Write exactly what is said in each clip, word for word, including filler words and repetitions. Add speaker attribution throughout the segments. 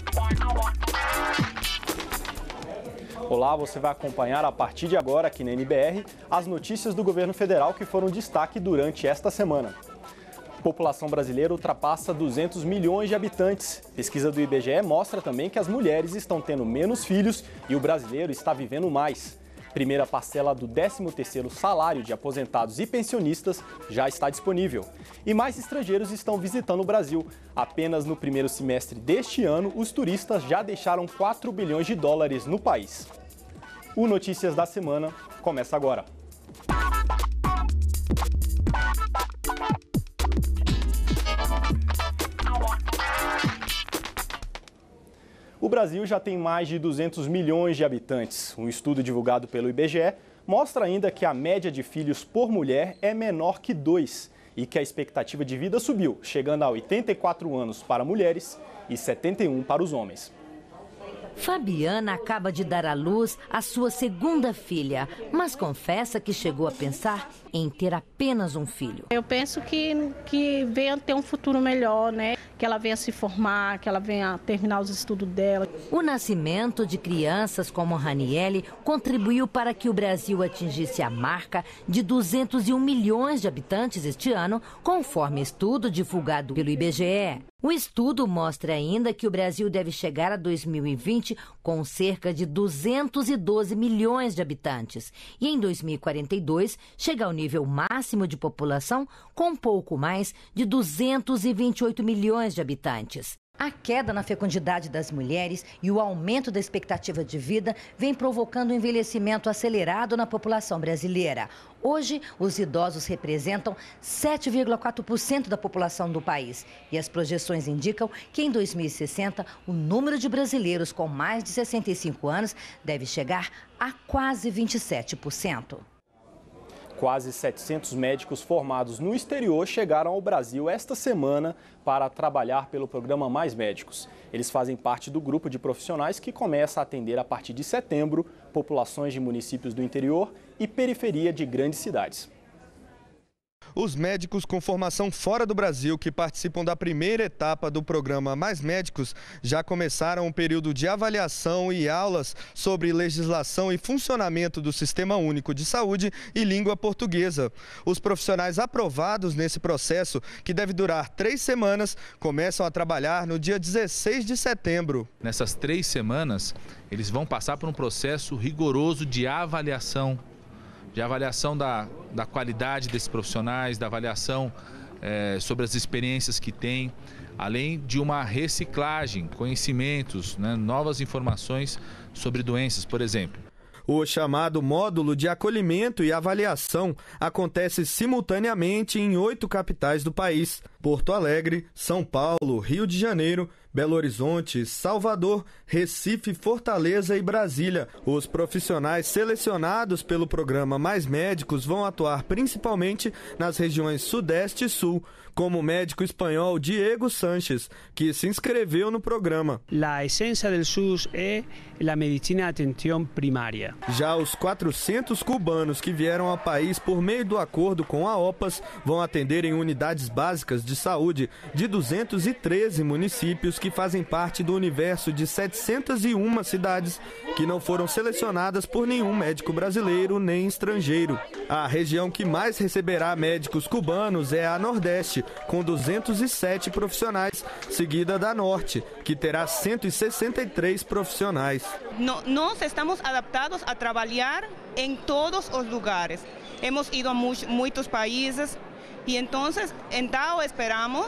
Speaker 1: Olá, você vai acompanhar a partir de agora aqui na N B R as notícias do governo federal que foram destaque durante esta semana. A população brasileira ultrapassa duzentos milhões de habitantes. Pesquisa do I B G E mostra também que as mulheres estão tendo menos filhos e o brasileiro está vivendo mais. Primeira parcela do décimo terceiro salário de aposentados e pensionistas já está disponível. E mais estrangeiros estão visitando o Brasil. Apenas no primeiro semestre deste ano, os turistas já deixaram quatro bilhões de dólares no país. O Notícias da Semana começa agora. O Brasil já tem mais de duzentos milhões de habitantes. Um estudo divulgado pelo I B G E mostra ainda que a média de filhos por mulher é menor que dois e que a expectativa de vida subiu, chegando a oitenta e quatro anos para mulheres e setenta e um para os homens.
Speaker 2: Fabiana acaba de dar à luz a sua segunda filha, mas confessa que chegou a pensar em ter apenas um filho.
Speaker 3: Eu penso que, que venha ter um futuro melhor, né? Que ela venha se formar, que ela venha terminar os estudos dela.
Speaker 2: O nascimento de crianças como Raniele contribuiu para que o Brasil atingisse a marca de duzentos e um milhões de habitantes este ano, conforme estudo divulgado pelo I B G E. O estudo mostra ainda que o Brasil deve chegar a dois mil e vinte com cerca de duzentos e doze milhões de habitantes e em dois mil e quarenta e dois chegar ao nível máximo de população com pouco mais de duzentos e vinte e oito milhões de habitantes. A queda na fecundidade das mulheres e o aumento da expectativa de vida vem provocando um envelhecimento acelerado na população brasileira. Hoje, os idosos representam sete vírgula quatro por cento da população do país. E as projeções indicam que em dois mil e sessenta, o número de brasileiros com mais de sessenta e cinco anos deve chegar a quase vinte e sete por cento.
Speaker 1: Quase setecentos médicos formados no exterior chegaram ao Brasil esta semana para trabalhar pelo programa Mais Médicos. Eles fazem parte do grupo de profissionais que começa a atender a partir de setembro populações de municípios do interior e periferia de grandes cidades.
Speaker 4: Os médicos com formação fora do Brasil que participam da primeira etapa do programa Mais Médicos já começaram um período de avaliação e aulas sobre legislação e funcionamento do Sistema Único de Saúde e língua portuguesa. Os profissionais aprovados nesse processo, que deve durar três semanas, começam a trabalhar no dia dezesseis de setembro.
Speaker 5: Nessas três semanas, eles vão passar por um processo rigoroso de avaliação de avaliação da, da qualidade desses profissionais, da avaliação é, sobre as experiências que têm, além de uma reciclagem, conhecimentos, né, novas informações sobre doenças, por exemplo.
Speaker 4: O chamado módulo de acolhimento e avaliação acontece simultaneamente em oito capitais do país: Porto Alegre, São Paulo, Rio de Janeiro, Belo Horizonte, Salvador, Recife, Fortaleza e Brasília. Os profissionais selecionados pelo programa Mais Médicos vão atuar principalmente nas regiões Sudeste e Sul, como o médico espanhol Diego Sánchez, que se inscreveu no programa.
Speaker 6: A essência do SUS é a medicina de atenção primária.
Speaker 4: Já os quatrocentos cubanos que vieram ao país por meio do acordo com a OPAS vão atender em unidades básicas de saúde de duzentos e treze municípios que fazem parte do universo de setecentas e uma cidades que não foram selecionadas por nenhum médico brasileiro nem estrangeiro. A região que mais receberá médicos cubanos é a Nordeste, com duzentos e sete profissionais, seguida da Norte, que terá cento e sessenta e três profissionais.
Speaker 7: No, nós estamos adaptados a trabalhar em todos os lugares. Hemos ido a muitos países e então, então esperamos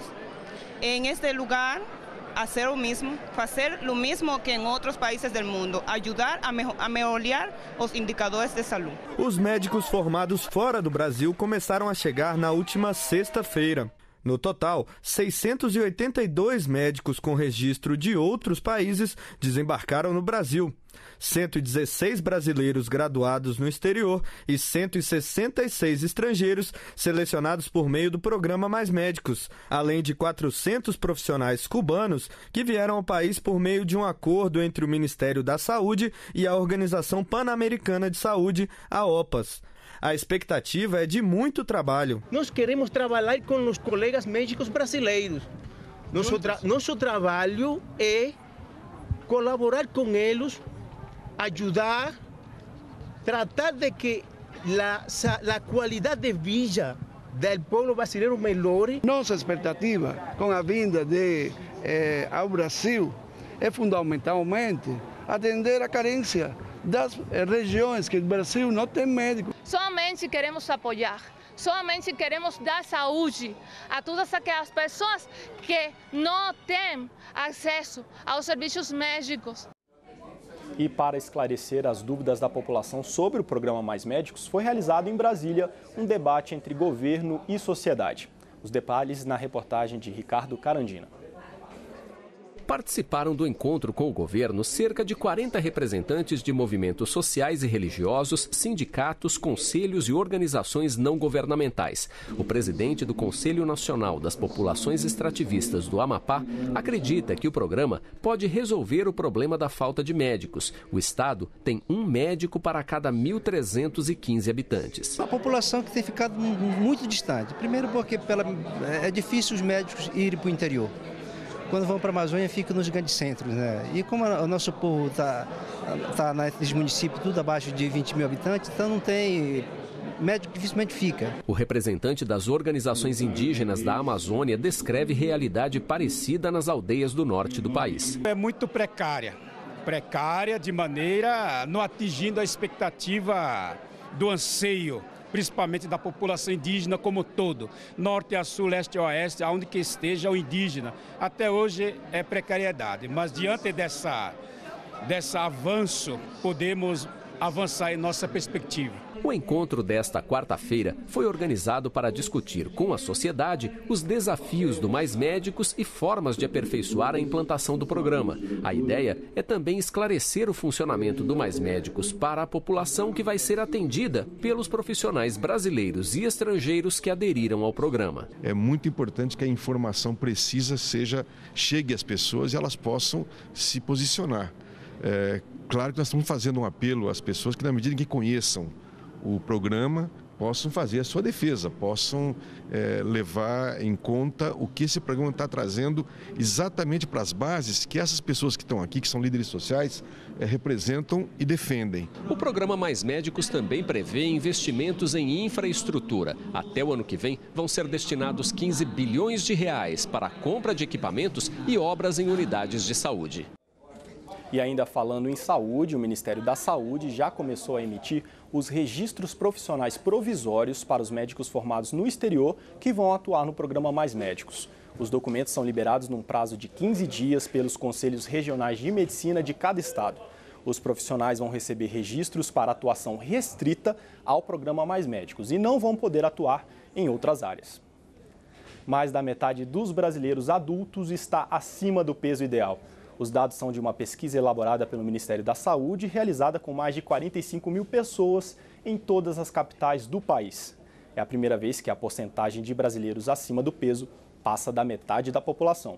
Speaker 7: em este lugar fazer o mesmo, fazer o mesmo que em outros países do mundo, ajudar a, me a melhorar os indicadores de saúde.
Speaker 4: Os médicos formados fora do Brasil começaram a chegar na última sexta-feira. No total, seiscentos e oitenta e dois médicos com registro de outros países desembarcaram no Brasil. cento e dezesseis brasileiros graduados no exterior e cento e sessenta e seis estrangeiros selecionados por meio do programa Mais Médicos, além de quatrocentos profissionais cubanos que vieram ao país por meio de um acordo entre o Ministério da Saúde e a Organização Pan-Americana de Saúde, a OPAS. A expectativa é de muito trabalho.
Speaker 8: Nós queremos trabalhar com os colegas médicos brasileiros. Nosso, tra nosso trabalho é colaborar com eles, ajudar, tratar de que a, a qualidade de vida do povo brasileiro melhore.
Speaker 9: Nossa expectativa com a vinda de, eh, ao Brasil é fundamentalmente atender a carência das regiões que o Brasil não tem médico.
Speaker 10: Somente queremos apoiar, somente queremos dar saúde a todas aquelas pessoas que não têm acesso aos serviços médicos.
Speaker 1: E para esclarecer as dúvidas da população sobre o programa Mais Médicos, foi realizado em Brasília um debate entre governo e sociedade. Os detalhes na reportagem de Ricardo Carandina.
Speaker 11: Participaram do encontro com o governo cerca de quarenta representantes de movimentos sociais e religiosos, sindicatos, conselhos e organizações não governamentais. O presidente do Conselho Nacional das Populações Extrativistas do Amapá acredita que o programa pode resolver o problema da falta de médicos. O estado tem um médico para cada mil trezentos e quinze habitantes.
Speaker 12: A população que tem ficado muito distante. Primeiro porque pela, é difícil os médicos irem para o interior. Quando vão para a Amazônia, ficam nos grandes centros, né? E como o nosso povo está tá nesses municípios tudo abaixo de vinte mil habitantes, então não tem médico, dificilmente fica.
Speaker 11: O representante das organizações indígenas da Amazônia descreve realidade parecida nas aldeias do norte do país.
Speaker 13: É muito precária, precária de maneira não atingindo a expectativa do anseio, principalmente da população indígena como todo, norte a sul, leste a oeste, aonde que esteja o indígena. Até hoje é precariedade, mas diante dessa, dessa avanço, podemos avançar em nossa perspectiva.
Speaker 11: O encontro desta quarta-feira foi organizado para discutir com a sociedade os desafios do Mais Médicos e formas de aperfeiçoar a implantação do programa. A ideia é também esclarecer o funcionamento do Mais Médicos para a população que vai ser atendida pelos profissionais brasileiros e estrangeiros que aderiram ao programa.
Speaker 14: É muito importante que a informação precisa seja chegue às pessoas e elas possam se posicionar. É, claro que nós estamos fazendo um apelo às pessoas que, na medida em que conheçam o programa, possam fazer a sua defesa, possam é, levar em conta o que esse programa está trazendo exatamente para as bases que essas pessoas que estão aqui, que são líderes sociais, é, representam e defendem.
Speaker 11: O programa Mais Médicos também prevê investimentos em infraestrutura. Até o ano que vem vão ser destinados quinze bilhões de reais para a compra de equipamentos e obras em unidades de saúde.
Speaker 1: E ainda falando em saúde, o Ministério da Saúde já começou a emitir os registros profissionais provisórios para os médicos formados no exterior que vão atuar no programa Mais Médicos. Os documentos são liberados num prazo de quinze dias pelos conselhos regionais de medicina de cada estado. Os profissionais vão receber registros para atuação restrita ao programa Mais Médicos e não vão poder atuar em outras áreas. Mais da metade dos brasileiros adultos está acima do peso ideal. Os dados são de uma pesquisa elaborada pelo Ministério da Saúde, realizada com mais de quarenta e cinco mil pessoas em todas as capitais do país. É a primeira vez que a porcentagem de brasileiros acima do peso passa da metade da população.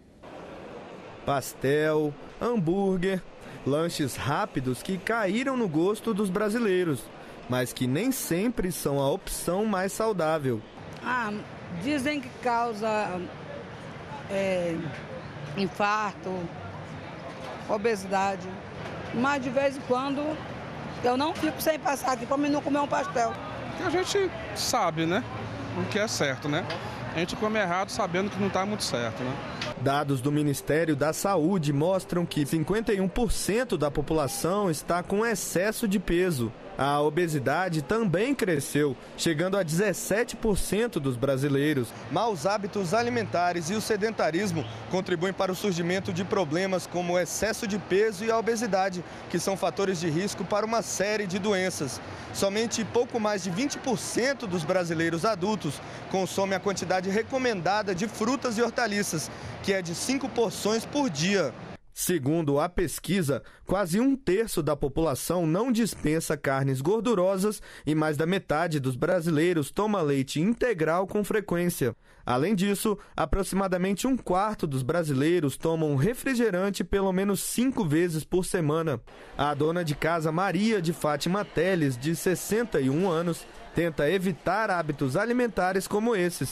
Speaker 4: Pastel, hambúrguer, lanches rápidos que caíram no gosto dos brasileiros, mas que nem sempre são a opção mais saudável.
Speaker 15: Ah, dizem que causa é, infarto, obesidade, mas de vez em quando eu não fico sem passar aqui para mim não comer um pastel.
Speaker 16: A gente sabe, né, o que é certo, né? A gente come errado sabendo que não está muito certo, né?
Speaker 4: Dados do Ministério da Saúde mostram que cinquenta e um por cento da população está com excesso de peso. A obesidade também cresceu, chegando a dezessete por cento dos brasileiros. Maus hábitos alimentares e o sedentarismo contribuem para o surgimento de problemas como o excesso de peso e a obesidade, que são fatores de risco para uma série de doenças. Somente pouco mais de vinte por cento dos brasileiros adultos consomem a quantidade recomendada de frutas e hortaliças, que é de cinco porções por dia. Segundo a pesquisa, quase um terço da população não dispensa carnes gordurosas e mais da metade dos brasileiros toma leite integral com frequência. Além disso, aproximadamente um quarto dos brasileiros tomam refrigerante pelo menos cinco vezes por semana. A dona de casa Maria de Fátima Teles, de sessenta e um anos, tenta evitar hábitos alimentares como esses.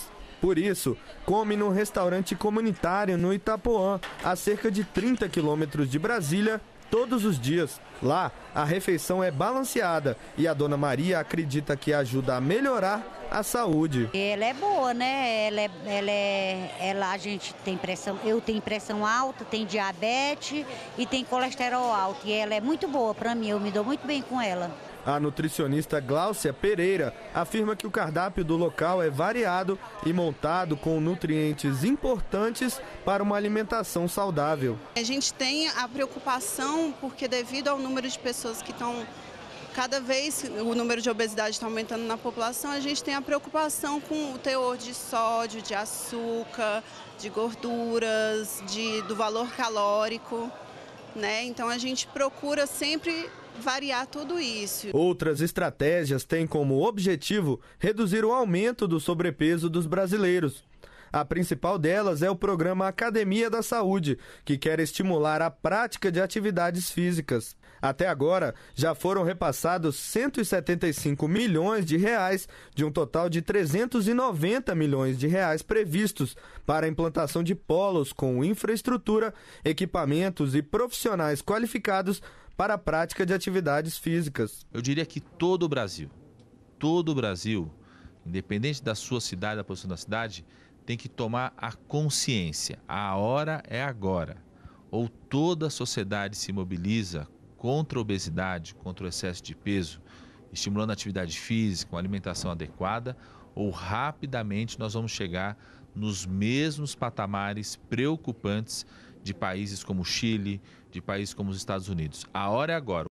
Speaker 4: Por isso, come num restaurante comunitário no Itapuã, a cerca de trinta quilômetros de Brasília, todos os dias. Lá, a refeição é balanceada e a dona Maria acredita que ajuda a melhorar a saúde.
Speaker 17: Ela é boa, né? Ela é, ela é, ela, a gente tem pressão, eu tenho pressão alta, tenho diabetes e tenho colesterol alto. E ela é muito boa para mim, eu me dou muito bem com ela.
Speaker 4: A nutricionista Gláucia Pereira afirma que o cardápio do local é variado e montado com nutrientes importantes para uma alimentação saudável.
Speaker 18: A gente tem a preocupação porque devido ao número de pessoas que estão, cada vez o número de obesidade está aumentando na população, a gente tem a preocupação com o teor de sódio, de açúcar, de gorduras, de, do valor calórico, né? Então a gente procura sempre variar tudo isso.
Speaker 4: Outras estratégias têm como objetivo reduzir o aumento do sobrepeso dos brasileiros. A principal delas é o programa Academia da Saúde, que quer estimular a prática de atividades físicas. Até agora, já foram repassados cento e setenta e cinco milhões de reais de um total de trezentos e noventa milhões de reais previstos para a implantação de polos com infraestrutura, equipamentos e profissionais qualificados para a prática de atividades físicas.
Speaker 5: Eu diria que todo o Brasil, todo o Brasil, independente da sua cidade, da posição da cidade, tem que tomar a consciência. A hora é agora. Ou toda a sociedade se mobiliza contra a obesidade, contra o excesso de peso, estimulando a atividade física, uma alimentação adequada, ou rapidamente nós vamos chegar nos mesmos patamares preocupantes de países como o Chile, de países como os Estados Unidos. A hora é agora.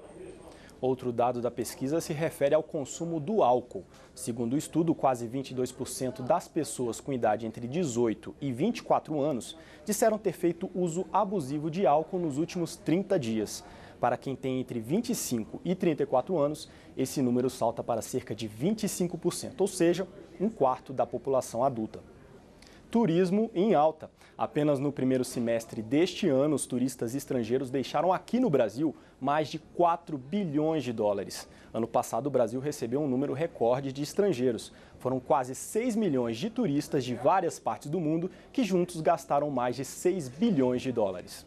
Speaker 1: Outro dado da pesquisa se refere ao consumo do álcool. Segundo o estudo, quase vinte e dois por cento das pessoas com idade entre dezoito e vinte e quatro anos disseram ter feito uso abusivo de álcool nos últimos trinta dias. Para quem tem entre vinte e cinco e trinta e quatro anos, esse número salta para cerca de vinte e cinco por cento, ou seja, um quarto da população adulta. Turismo em alta. Apenas no primeiro semestre deste ano, os turistas estrangeiros deixaram aqui no Brasil mais de quatro bilhões de dólares. Ano passado, o Brasil recebeu um número recorde de estrangeiros. Foram quase seis milhões de turistas de várias partes do mundo que juntos gastaram mais de seis bilhões de dólares.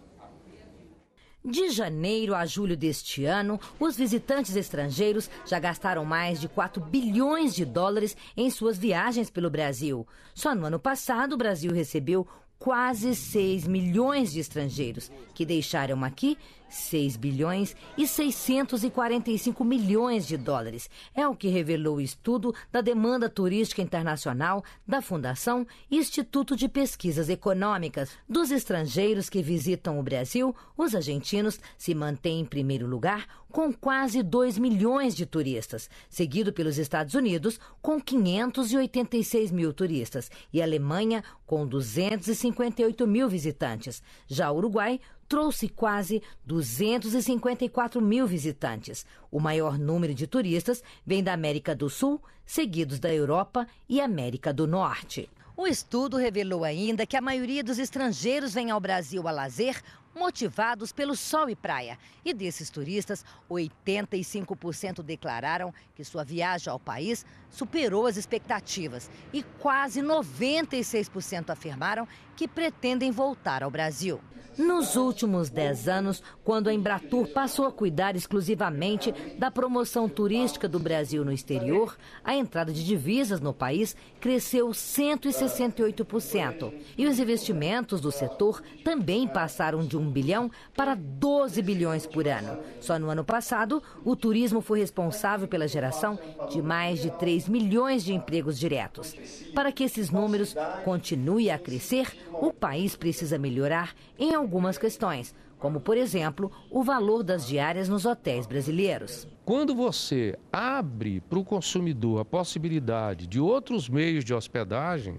Speaker 2: De janeiro a julho deste ano, os visitantes estrangeiros já gastaram mais de quatro bilhões de dólares em suas viagens pelo Brasil. Só no ano passado, o Brasil recebeu quase seis milhões de estrangeiros, que deixaram aqui seis bilhões e seiscentos e quarenta e cinco milhões de dólares. É o que revelou o estudo da demanda turística internacional da Fundação Instituto de Pesquisas Econômicas. Dos estrangeiros que visitam o Brasil, os argentinos se mantêm em primeiro lugar com quase dois milhões de turistas, seguido pelos Estados Unidos com quinhentos e oitenta e seis mil turistas e a Alemanha com duzentos e cinquenta e oito mil visitantes. Já o Uruguai trouxe quase duzentos e cinquenta e quatro mil visitantes. O maior número de turistas vem da América do Sul, seguidos da Europa e América do Norte. O estudo revelou ainda que a maioria dos estrangeiros vem ao Brasil a lazer, motivados pelo sol e praia. E desses turistas, oitenta e cinco por cento declararam que sua viagem ao país superou as expectativas e quase noventa e seis por cento afirmaram que pretendem voltar ao Brasil. Nos últimos dez anos, quando a Embratur passou a cuidar exclusivamente da promoção turística do Brasil no exterior, a entrada de divisas no país cresceu cento e sessenta e oito por cento. E os investimentos do setor também passaram de um bilhão para doze bilhões por ano. Só no ano passado, o turismo foi responsável pela geração de mais de três milhões de empregos diretos. Para que esses números continuem a crescer, o país precisa melhorar em algumas questões, como, por exemplo, o valor das diárias nos hotéis brasileiros.
Speaker 19: Quando você abre para o consumidor a possibilidade de outros meios de hospedagem,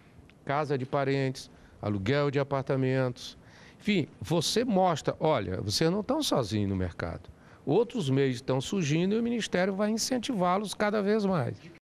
Speaker 19: casa de parentes, aluguel de apartamentos, enfim, você mostra, olha, vocês não estão sozinhos no mercado. Outros meios estão surgindo e o Ministério vai incentivá-los cada vez mais.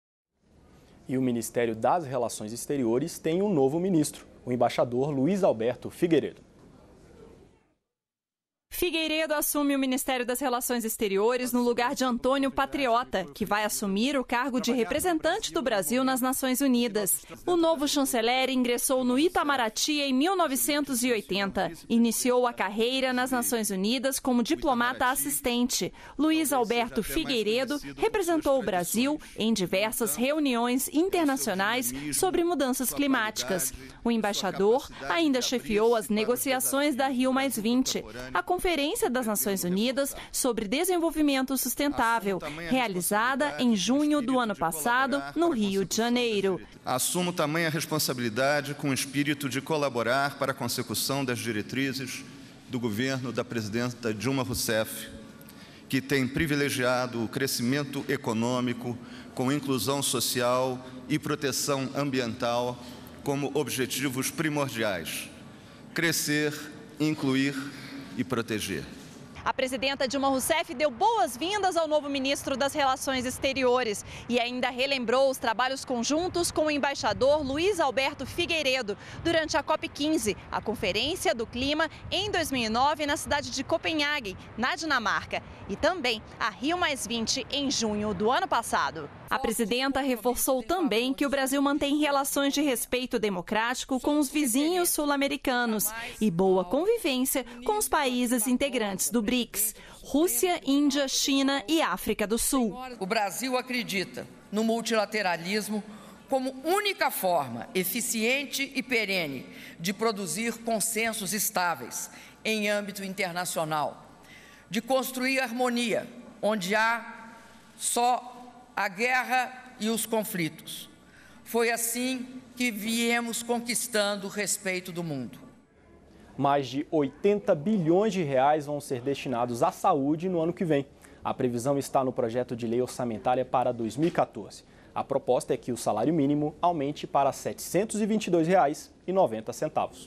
Speaker 1: E o Ministério das Relações Exteriores tem um novo ministro, o embaixador Luiz Alberto Figueiredo.
Speaker 20: Figueiredo assume o Ministério das Relações Exteriores no lugar de Antônio Patriota, que vai assumir o cargo de representante do Brasil nas Nações Unidas. O novo chanceler ingressou no Itamaraty em mil novecentos e oitenta. Iniciou a carreira nas Nações Unidas como diplomata assistente. Luiz Alberto Figueiredo representou o Brasil em diversas reuniões internacionais sobre mudanças climáticas. O embaixador ainda chefiou as negociações da Rio mais vinte, a Conferência das Nações Unidas sobre Desenvolvimento Sustentável, realizada em junho do ano passado, no Rio de Janeiro.
Speaker 21: Assumo tamanha responsabilidade com o espírito de colaborar para a consecução das diretrizes do governo da presidenta Dilma Rousseff, que tem privilegiado o crescimento econômico com inclusão social e proteção ambiental como objetivos primordiais. Crescer, incluir e proteger.
Speaker 20: A presidenta Dilma Rousseff deu boas-vindas ao novo ministro das Relações Exteriores e ainda relembrou os trabalhos conjuntos com o embaixador Luiz Alberto Figueiredo durante a COP quinze, a Conferência do Clima, em dois mil e nove, na cidade de Copenhague, na Dinamarca, e também a Rio mais vinte, em junho do ano passado. A presidenta reforçou também que o Brasil mantém relações de respeito democrático com os vizinhos sul-americanos e boa convivência com os países integrantes do BRICS, Rússia, Índia, China e África do Sul.
Speaker 22: O Brasil acredita no multilateralismo como única forma eficiente e perene de produzir consensos estáveis em âmbito internacional, de construir harmonia onde há só a guerra e os conflitos. Foi assim que viemos conquistando o respeito do mundo.
Speaker 1: Mais de oitenta bilhões de reais vão ser destinados à saúde no ano que vem. A previsão está no projeto de lei orçamentária para dois mil e quatorze. A proposta é que o salário mínimo aumente para setecentos e vinte e dois reais e noventa centavos.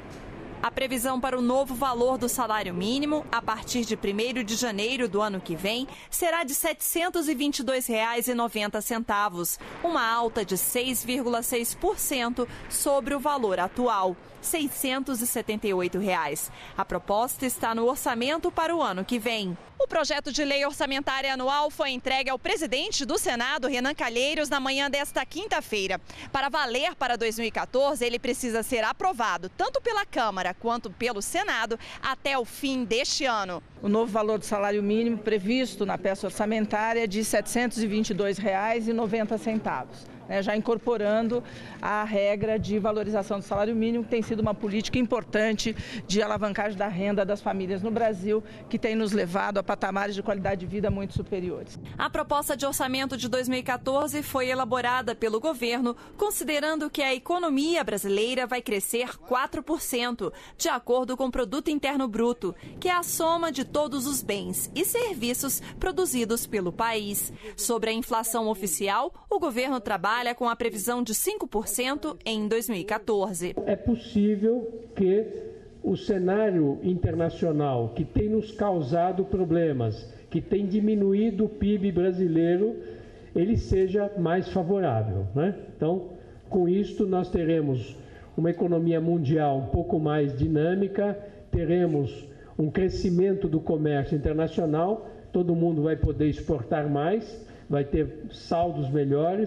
Speaker 20: A previsão para o novo valor do salário mínimo, a partir de primeiro de janeiro do ano que vem, será de setecentos e vinte e dois reais e noventa centavos, uma alta de seis vírgula seis por cento sobre o valor atual, seiscentos e setenta e oito reais. A proposta está no orçamento para o ano que vem. O projeto de lei orçamentária anual foi entregue ao presidente do Senado, Renan Calheiros, na manhã desta quinta-feira. Para valer para dois mil e quatorze, ele precisa ser aprovado tanto pela Câmara quanto pelo Senado até o fim deste ano.
Speaker 23: O novo valor do salário mínimo previsto na peça orçamentária é de setecentos e vinte e dois reais e noventa centavos. Né, já incorporando a regra de valorização do salário mínimo, que tem sido uma política importante de alavancagem da renda das famílias no Brasil, que tem nos levado a patamares de qualidade de vida muito superiores.
Speaker 20: A proposta de orçamento de dois mil e quatorze foi elaborada pelo governo, considerando que a economia brasileira vai crescer quatro por cento, de acordo com o Produto Interno Bruto, que é a soma de todos os bens e serviços produzidos pelo país. Sobre a inflação oficial, o governo trabalha com a previsão de cinco por cento em dois mil e quatorze.
Speaker 24: É possível que o cenário internacional, que tem nos causado problemas, que tem diminuído o P I B brasileiro, ele seja mais favorável, né? Então, com isto, nós teremos uma economia mundial um pouco mais dinâmica, teremos um crescimento do comércio internacional, todo mundo vai poder exportar mais, vai ter saldos melhores.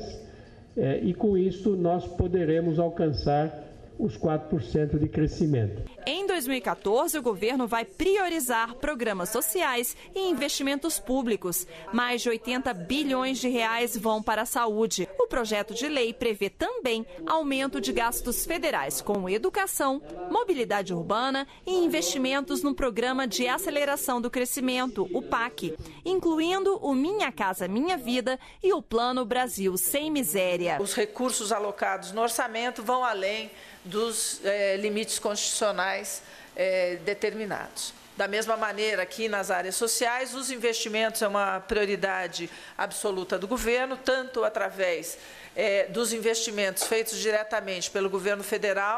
Speaker 24: É, e com isso nós poderemos alcançar os quatro por cento de crescimento.
Speaker 20: Em dois mil e quatorze, o governo vai priorizar programas sociais e investimentos públicos. Mais de oitenta bilhões de reais vão para a saúde. O projeto de lei prevê também aumento de gastos federais com educação, mobilidade urbana e investimentos no Programa de Aceleração do Crescimento, o PAC, incluindo o Minha Casa Minha Vida e o Plano Brasil Sem Miséria.
Speaker 25: Os recursos alocados no orçamento vão além dos eh, limites constitucionais eh, determinados. Da mesma maneira, aqui nas áreas sociais, os investimentos é uma prioridade absoluta do governo, tanto através eh, dos investimentos feitos diretamente pelo governo federal,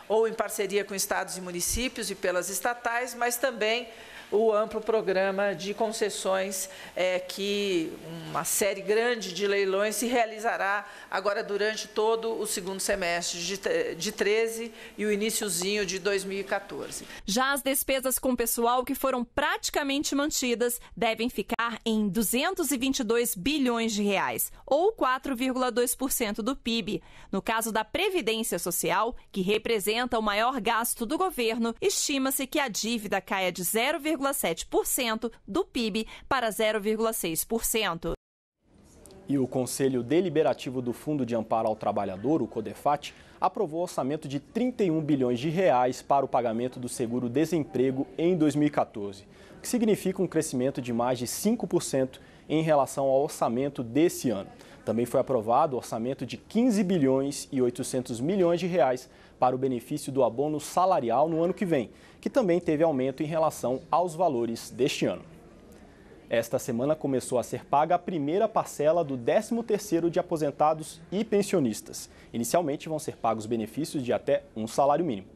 Speaker 25: ou em parceria com estados e municípios e pelas estatais, mas também o amplo programa de concessões, é, que uma série grande de leilões se realizará agora durante todo o segundo semestre de, de treze e o iniciozinho de dois mil e quatorze.
Speaker 20: Já as despesas com pessoal que foram praticamente mantidas devem ficar em duzentos e vinte e dois bilhões de reais, ou quatro vírgula dois por cento do P I B. No caso da Previdência Social, que representa o maior gasto do governo, estima-se que a dívida caia de zero vírgula sete por cento do P I B para zero vírgula seis por cento.
Speaker 1: E o Conselho Deliberativo do Fundo de Amparo ao Trabalhador, o CODEFAT, aprovou o orçamento de trinta e um bilhões de reais para o pagamento do seguro-desemprego em dois mil e quatorze, o que significa um crescimento de mais de cinco por cento em relação ao orçamento desse ano. Também foi aprovado o orçamento de quinze bilhões e oitocentos milhões de reais para o benefício do abono salarial no ano que vem, que também teve aumento em relação aos valores deste ano. Esta semana começou a ser paga a primeira parcela do décimo terceiro de aposentados e pensionistas. Inicialmente vão ser pagos benefícios de até um salário mínimo.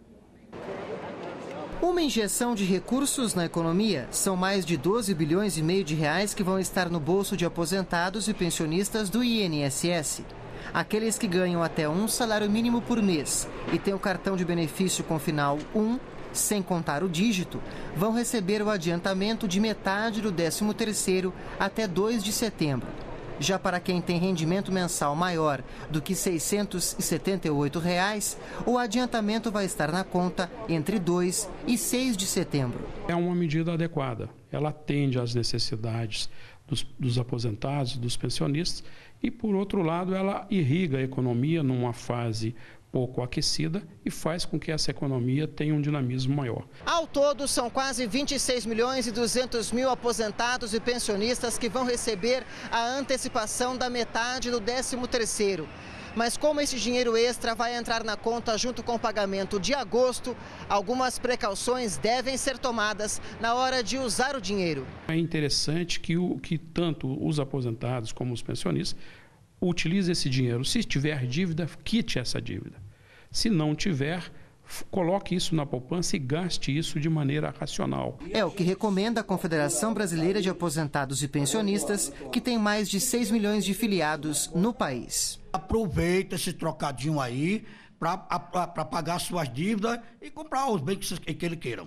Speaker 3: Uma injeção de recursos na economia. São mais de doze bilhões e meio de reais que vão estar no bolso de aposentados e pensionistas do I N S S. Aqueles que ganham até um salário mínimo por mês e têm o cartão de benefício com final um, sem contar o dígito, vão receber o adiantamento de metade do décimo terceiro até dois de setembro. Já para quem tem rendimento mensal maior do que seiscentos e setenta e oito reais, o adiantamento vai estar na conta entre dois e seis de setembro.
Speaker 6: É uma medida adequada. Ela atende às necessidades dos, dos aposentados, dos pensionistas, e, por outro lado, ela irriga a economia numa fase pouco aquecida e faz com que essa economia tenha um dinamismo maior.
Speaker 3: Ao todo, são quase vinte e seis milhões e duzentos mil aposentados e pensionistas que vão receber a antecipação da metade do décimo terceiro. Mas como esse dinheiro extra vai entrar na conta junto com o pagamento de agosto, algumas precauções devem ser tomadas na hora de usar o dinheiro.
Speaker 6: É interessante que, o, que tanto os aposentados como os pensionistas utilizem esse dinheiro. Se tiver dívida, quite essa dívida. Se não tiver, coloque isso na poupança e gaste isso de maneira racional.
Speaker 3: É o que recomenda a Confederação Brasileira de Aposentados e Pensionistas, que tem mais de seis milhões de filiados no país.
Speaker 7: Aproveita esse trocadinho aí para pagar suas dívidas e comprar os bens que, que ele queiram.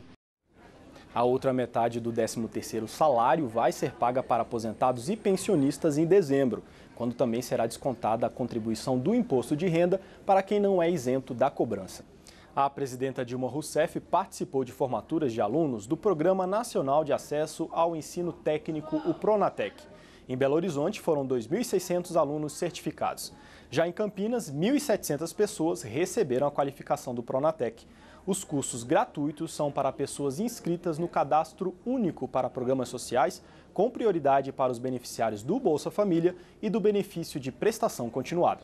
Speaker 1: A outra metade do décimo terceiro salário vai ser paga para aposentados e pensionistas em dezembro, quando também será descontada a contribuição do imposto de renda para quem não é isento da cobrança. A presidenta Dilma Rousseff participou de formaturas de alunos do Programa Nacional de Acesso ao Ensino Técnico, o PRONATEC. Em Belo Horizonte foram dois mil e seiscentos alunos certificados. Já em Campinas, mil e setecentas pessoas receberam a qualificação do PRONATEC. Os cursos gratuitos são para pessoas inscritas no Cadastro Único para Programas Sociais, com prioridade para os beneficiários do Bolsa Família e do benefício de prestação continuada.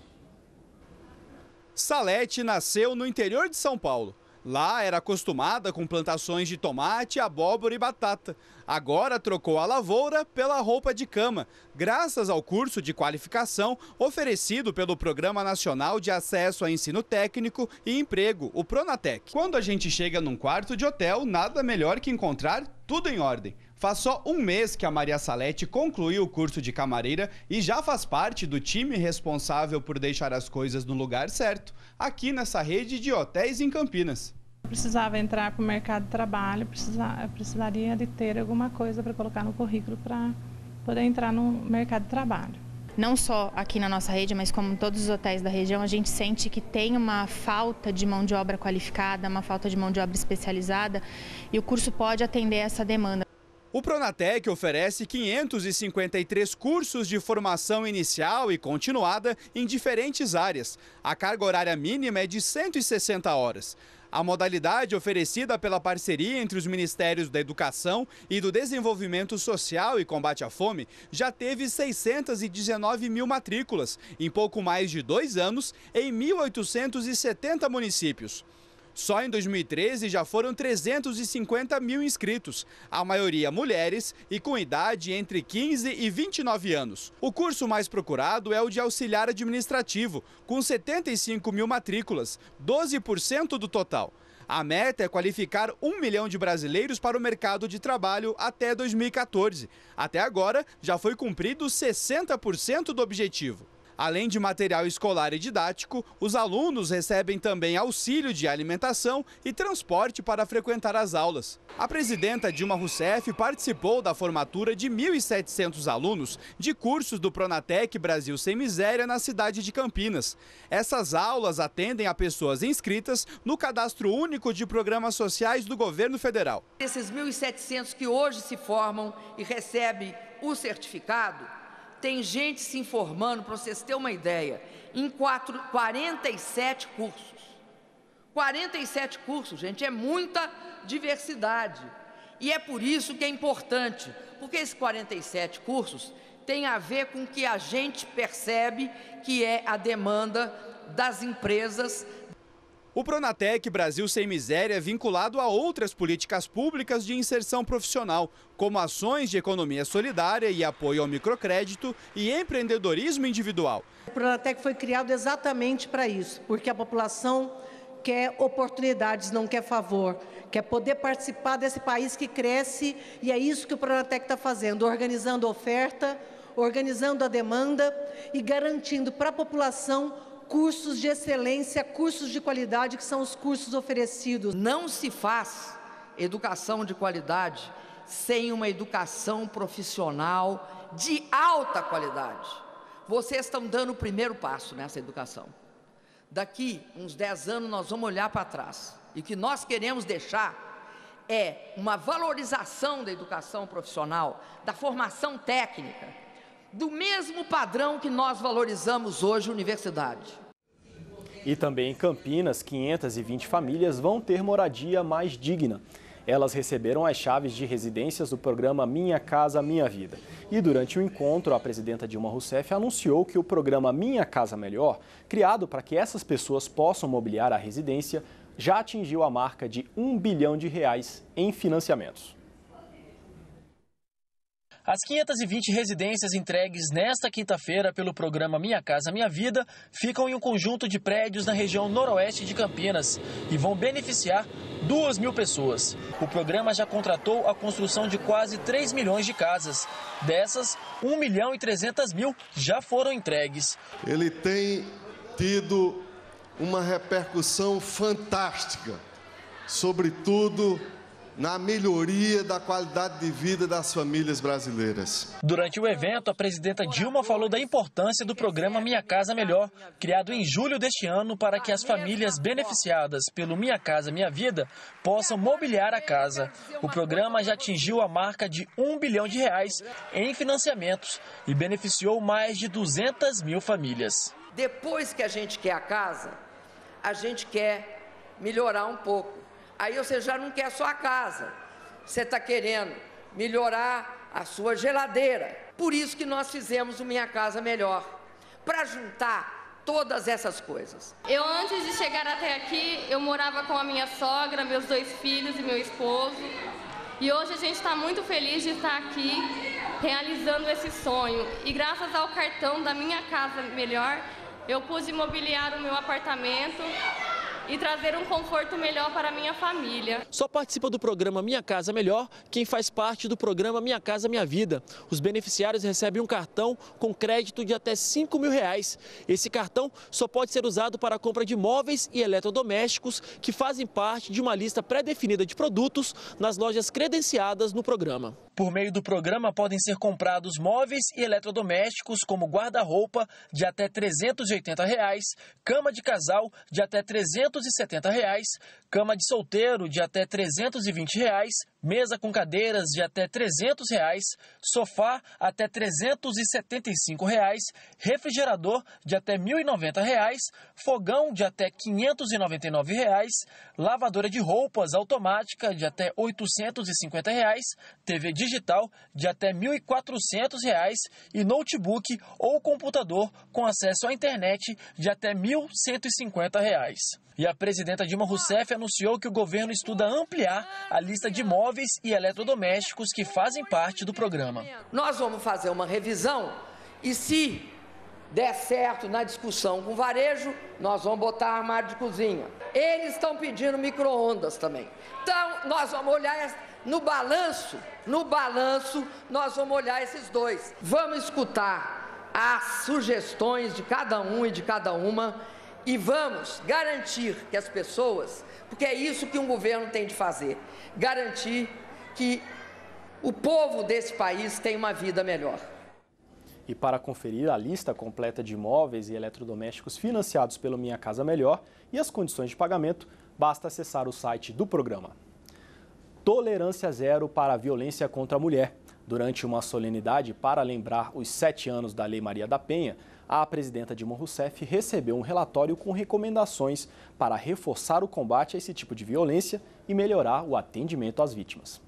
Speaker 8: Salete nasceu no interior de São Paulo. Lá era acostumada com plantações de tomate, abóbora e batata. Agora trocou a lavoura pela roupa de cama, graças ao curso de qualificação oferecido pelo Programa Nacional de Acesso a Ensino Técnico e Emprego, o PRONATEC. Quando a gente chega num quarto de hotel, nada melhor que encontrar tudo em ordem. Faz só um mês que a Maria Salete concluiu o curso de camareira e já faz parte do time responsável por deixar as coisas no lugar certo, aqui nessa rede de hotéis em Campinas.
Speaker 9: Precisava entrar para o mercado de trabalho, precisar, precisaria de ter alguma coisa para colocar no currículo para poder entrar no mercado de trabalho.
Speaker 26: Não só aqui na nossa rede, mas como em todos os hotéis da região, a gente sente que tem uma falta de mão de obra qualificada, uma falta de mão de obra especializada, e o curso pode atender essa demanda.
Speaker 8: O PRONATEC oferece quinhentos e cinquenta e três cursos de formação inicial e continuada em diferentes áreas. A carga horária mínima é de cento e sessenta horas. A modalidade oferecida pela parceria entre os Ministérios da Educação e do Desenvolvimento Social e Combate à Fome já teve seiscentos e dezenove mil matrículas, em pouco mais de dois anos, em mil oitocentos e setenta municípios. Só em dois mil e treze já foram trezentos e cinquenta mil inscritos, a maioria mulheres e com idade entre quinze e vinte e nove anos. O curso mais procurado é o de auxiliar administrativo, com setenta e cinco mil matrículas, doze por cento do total. A meta é qualificar um milhão de brasileiros para o mercado de trabalho até dois mil e quatorze. Até agora, já foi cumprido sessenta por cento do objetivo. Além de material escolar e didático, os alunos recebem também auxílio de alimentação e transporte para frequentar as aulas. A presidenta Dilma Rousseff participou da formatura de mil e setecentos alunos de cursos do Pronatec Brasil Sem Miséria na cidade de Campinas. Essas aulas atendem a pessoas inscritas no Cadastro Único de Programas Sociais do Governo Federal.
Speaker 22: Esses mil e setecentos que hoje se formam e recebem o certificado, tem gente se informando, para vocês terem uma ideia, em quatro, quarenta e sete cursos. quarenta e sete cursos, gente, é muita diversidade. E é por isso que é importante, porque esses quarenta e sete cursos têm a ver com o que a gente percebe que é a demanda das empresas.
Speaker 8: O Pronatec Brasil Sem Miséria é vinculado a outras políticas públicas de inserção profissional, como ações de economia solidária e apoio ao microcrédito e empreendedorismo individual.
Speaker 10: O Pronatec foi criado exatamente para isso, porque a população quer oportunidades, não quer favor, quer poder participar desse país que cresce, e é isso que o Pronatec está fazendo, organizando a oferta, organizando a demanda e garantindo para a população cursos de excelência, cursos de qualidade, que são os cursos oferecidos.
Speaker 22: Não se faz educação de qualidade sem uma educação profissional de alta qualidade. Vocês estão dando o primeiro passo nessa educação. Daqui uns dez anos nós vamos olhar para trás. E o que nós queremos deixar é uma valorização da educação profissional, da formação técnica, do mesmo padrão que nós valorizamos hoje a universidade.
Speaker 1: E também em Campinas, quinhentas e vinte famílias vão ter moradia mais digna. Elas receberam as chaves de residências do programa Minha Casa Minha Vida. E durante o encontro, a presidenta Dilma Rousseff anunciou que o programa Minha Casa Melhor, criado para que essas pessoas possam mobiliar a residência, já atingiu a marca de um bilhão de reais em financiamentos.
Speaker 11: As quinhentas e vinte residências entregues nesta quinta-feira pelo programa Minha Casa Minha Vida ficam em um conjunto de prédios na região noroeste de Campinas e vão beneficiar duas mil pessoas. O programa já contratou a construção de quase três milhões de casas. Dessas, um milhão e trezentas mil já foram entregues.
Speaker 12: Ele tem tido uma repercussão fantástica, sobretudo na melhoria da qualidade de vida das famílias brasileiras.
Speaker 11: Durante o evento, a presidenta Dilma falou da importância do programa Minha Casa Melhor, criado em julho deste ano para que as famílias beneficiadas pelo Minha Casa Minha Vida possam mobiliar a casa. O programa já atingiu a marca de um bilhão de reais em financiamentos e beneficiou mais de duzentas mil famílias.
Speaker 22: Depois que a gente quer a casa, a gente quer melhorar um pouco. Aí você já não quer só a casa, você está querendo melhorar a sua geladeira. Por isso que nós fizemos o Minha Casa Melhor, para juntar todas essas coisas.
Speaker 13: Eu, antes de chegar até aqui, eu morava com a minha sogra, meus dois filhos e meu esposo. E hoje a gente está muito feliz de estar aqui, realizando esse sonho. E graças ao cartão da Minha Casa Melhor, eu pude mobiliar o meu apartamento e trazer um conforto melhor para a minha família.
Speaker 11: Só participa do programa Minha Casa Melhor quem faz parte do programa Minha Casa Minha Vida. Os beneficiários recebem um cartão com crédito de até cinco mil reais. Esse cartão só pode ser usado para a compra de móveis e eletrodomésticos que fazem parte de uma lista pré-definida de produtos nas lojas credenciadas no programa. Por meio do programa podem ser comprados móveis e eletrodomésticos como guarda-roupa de até trezentos e oitenta reais, cama de casal de até trezentos e setenta reais, cama de solteiro de até trezentos e vinte reais, mesa com cadeiras de até trezentos reais, sofá até trezentos e setenta e cinco reais, refrigerador de até mil e noventa reais, fogão de até quinhentos e noventa e nove reais, lavadora de roupas automática de até oitocentos e cinquenta reais, T V digital de até mil e quatrocentos reais e notebook ou computador com acesso à internet de até mil cento e cinquenta reais. E a presidenta Dilma Rousseff anunciou que o governo estuda ampliar a lista de móveis e eletrodomésticos que fazem parte do programa.
Speaker 22: Nós vamos fazer uma revisão e, se der certo na discussão com o varejo, nós vamos botar armário de cozinha. Eles estão pedindo micro-ondas também. Então, nós vamos olhar no balanço, no balanço, nós vamos olhar esses dois. Vamos escutar as sugestões de cada um e de cada uma e vamos garantir que as pessoas, porque é isso que um governo tem de fazer, garantir que o povo desse país tenha uma vida melhor.
Speaker 1: E para conferir a lista completa de imóveis e eletrodomésticos financiados pelo Minha Casa Melhor e as condições de pagamento, basta acessar o site do programa. Tolerância zero para a violência contra a mulher. Durante uma solenidade para lembrar os sete anos da Lei Maria da Penha, a presidenta Dilma Rousseff recebeu um relatório com recomendações para reforçar o combate a esse tipo de violência e melhorar o atendimento às vítimas.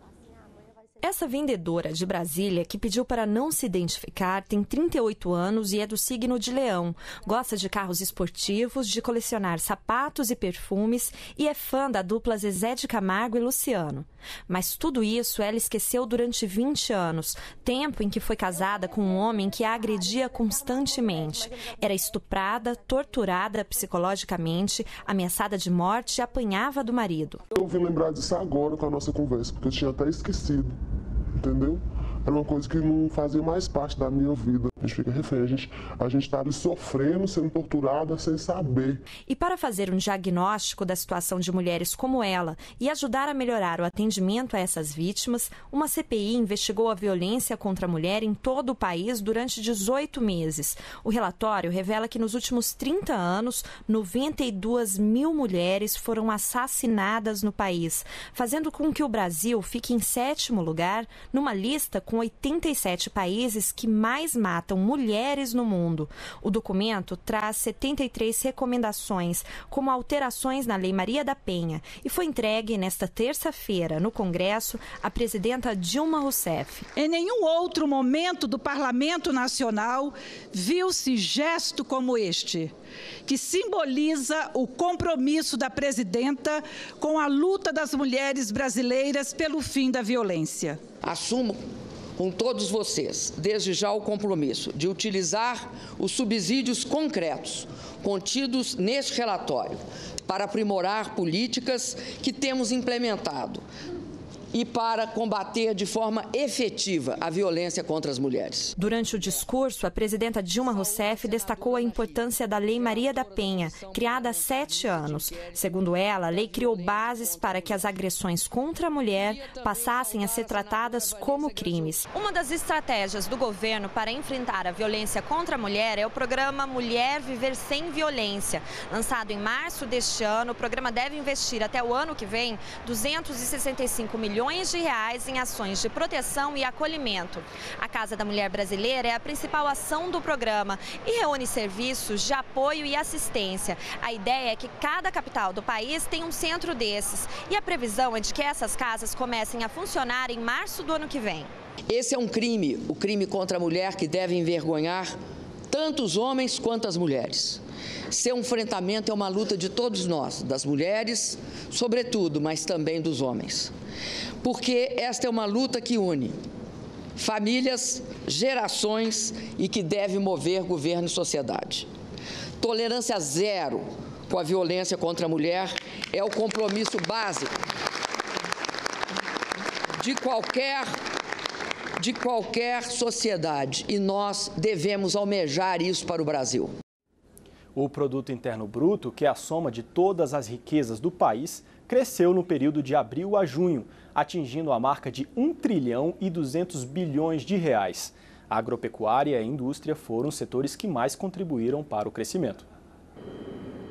Speaker 4: Essa vendedora de Brasília, que pediu para não se identificar, tem trinta e oito anos e é do signo de Leão. Gosta de carros esportivos, de colecionar sapatos e perfumes e é fã da dupla Zezé de Camargo e Luciano. Mas tudo isso ela esqueceu durante vinte anos, tempo em que foi casada com um homem que a agredia constantemente. Era estuprada, torturada psicologicamente, ameaçada de morte e apanhava do marido.
Speaker 14: Eu vim lembrar disso agora com a nossa conversa, porque eu tinha até esquecido. Entendeu? Era uma coisa que não fazia mais parte da minha vida. A gente fica refém, a gente a gente está ali sofrendo, sendo torturada sem saber.
Speaker 4: E para fazer um diagnóstico da situação de mulheres como ela e ajudar a melhorar o atendimento a essas vítimas, uma C P I investigou a violência contra a mulher em todo o país durante dezoito meses. O relatório revela que nos últimos trinta anos, noventa e duas mil mulheres foram assassinadas no país, fazendo com que o Brasil fique em sétimo lugar numa lista com oitenta e sete países que mais matam mulheres no mundo. O documento traz setenta e três recomendações, como alterações na Lei Maria da Penha, e foi entregue nesta terça-feira no Congresso à presidenta Dilma Rousseff.
Speaker 15: Em nenhum outro momento do Parlamento Nacional viu-se gesto como este, que simboliza o compromisso da presidenta com a luta das mulheres brasileiras pelo fim da violência.
Speaker 22: Assumo com todos vocês, desde já, o compromisso de utilizar os subsídios concretos contidos neste relatório para aprimorar políticas que temos implementado e para combater de forma efetiva a violência contra as mulheres.
Speaker 4: Durante o discurso, a presidenta Dilma Rousseff destacou a importância da Lei Maria da Penha, criada há sete anos. Segundo ela, a lei criou bases para que as agressões contra a mulher passassem a ser tratadas como crimes. Uma das estratégias do governo para enfrentar a violência contra a mulher é o programa Mulher Viver Sem Violência. Lançado em março deste ano, o programa deve investir até o ano que vem duzentos e sessenta e cinco milhões de reais em ações de proteção e acolhimento. A Casa da Mulher Brasileira é a principal ação do programa e reúne serviços de apoio e assistência. A ideia é que cada capital do país tenha um centro desses e a previsão é de que essas casas comecem a funcionar em março do ano que vem.
Speaker 22: Esse é um crime, o crime contra a mulher, que deve envergonhar tanto os homens quanto as mulheres. Seu enfrentamento é uma luta de todos nós, das mulheres, sobretudo, mas também dos homens. Porque esta é uma luta que une famílias, gerações e que deve mover governo e sociedade. Tolerância zero com a violência contra a mulher é o compromisso básico de qualquer, de qualquer sociedade e nós devemos almejar isso para o Brasil.
Speaker 1: O Produto Interno Bruto, que é a soma de todas as riquezas do país, cresceu no período de abril a junho, atingindo a marca de um trilhão e duzentos bilhões de reais. A agropecuária e a indústria foram os setores que mais contribuíram para o crescimento.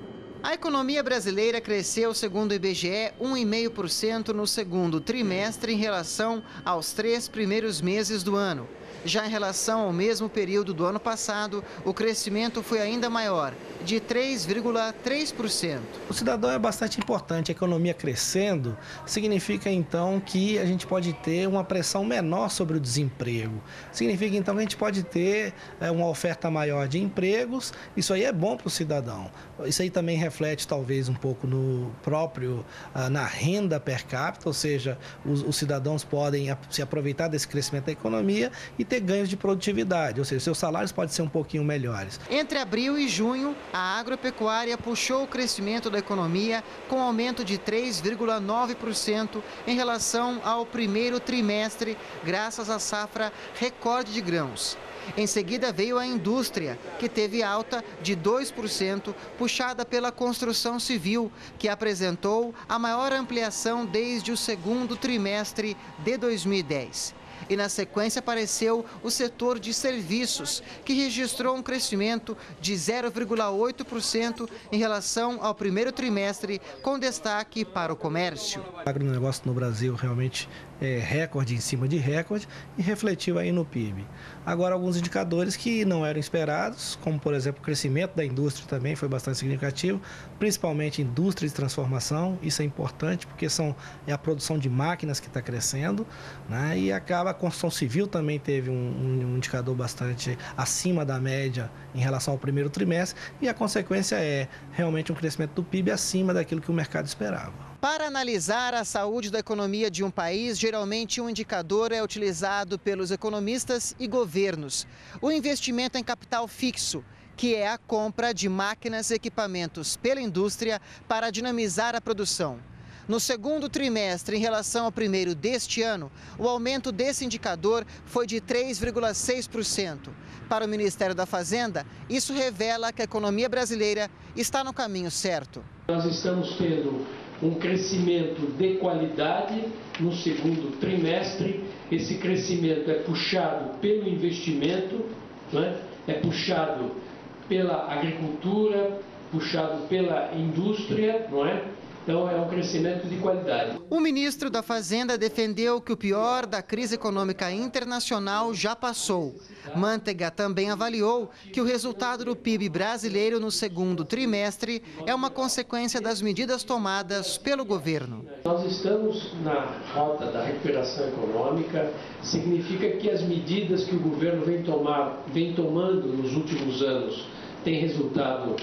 Speaker 3: A economia brasileira cresceu, segundo o I B G E, um vírgula cinco por cento no segundo trimestre em relação aos três primeiros meses do ano. Já em relação ao mesmo período do ano passado, o crescimento foi ainda maior, de três vírgula três por cento.
Speaker 2: O cidadão é bastante importante. A economia crescendo significa, então, que a gente pode ter uma pressão menor sobre o desemprego. Significa, então, que a gente pode ter é, uma oferta maior de empregos. Isso aí é bom para o cidadão. Isso aí também reflete, talvez, um pouco no próprio, ah, na renda per capita, ou seja, os, os cidadãos podem se aproveitar desse crescimento da economia e ter ganhos de produtividade, ou seja, seus salários podem ser um pouquinho melhores.
Speaker 3: Entre abril e junho, a agropecuária puxou o crescimento da economia com aumento de três vírgula nove por cento em relação ao primeiro trimestre, graças à safra recorde de grãos. Em seguida veio a indústria, que teve alta de dois por cento, puxada pela construção civil, que apresentou a maior ampliação desde o segundo trimestre de dois mil e dez. E na sequência apareceu o setor de serviços, que registrou um crescimento de zero vírgula oito por cento em relação ao primeiro trimestre, com destaque para o comércio.
Speaker 2: O agronegócio no Brasil realmente é recorde em cima de recorde e refletiu aí no P I B. Agora, alguns indicadores que não eram esperados, como por exemplo o crescimento da indústria também foi bastante significativo, principalmente indústria de transformação. Isso é importante porque são, é a produção de máquinas que está crescendo, né? E acaba a construção civil também teve um, um indicador bastante acima da média em relação ao primeiro trimestre, e a consequência é realmente um crescimento do P I B acima daquilo que o mercado esperava.
Speaker 3: Para analisar a saúde da economia de um país, geralmente um indicador é utilizado pelos economistas e governos: o investimento em capital fixo, que é a compra de máquinas e equipamentos pela indústria para dinamizar a produção. No segundo trimestre, em relação ao primeiro deste ano, o aumento desse indicador foi de três vírgula seis por cento. Para o Ministério da Fazenda, isso revela que a economia brasileira está no caminho certo.
Speaker 24: Nós estamos tendo um crescimento de qualidade no segundo trimestre. Esse crescimento é puxado pelo investimento, né? É puxado pela agricultura, puxado pela indústria, não é? Então, é um crescimento de qualidade.
Speaker 3: O ministro da Fazenda defendeu que o pior da crise econômica internacional já passou. Manteiga também avaliou que o resultado do P I B brasileiro no segundo trimestre é uma consequência das medidas tomadas pelo governo.
Speaker 24: Nós estamos na rota da recuperação econômica. Significa que as medidas que o governo vem, tomar, vem tomando nos últimos anos têm resultado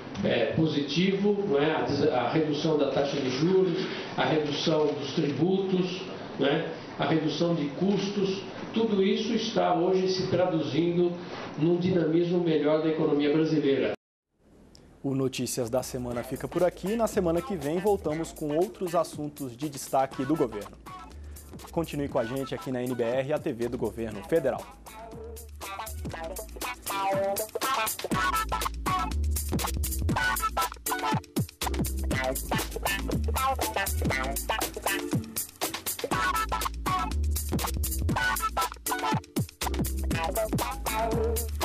Speaker 24: É, positivo, não é? a, a redução da taxa de juros, a redução dos tributos, não é? A redução de custos, tudo isso está hoje se traduzindo num dinamismo melhor da economia brasileira.
Speaker 1: O Notícias da Semana fica por aqui. Na semana que vem voltamos com outros assuntos de destaque do governo. Continue com a gente aqui na N B R, a T V do Governo Federal. Thank you.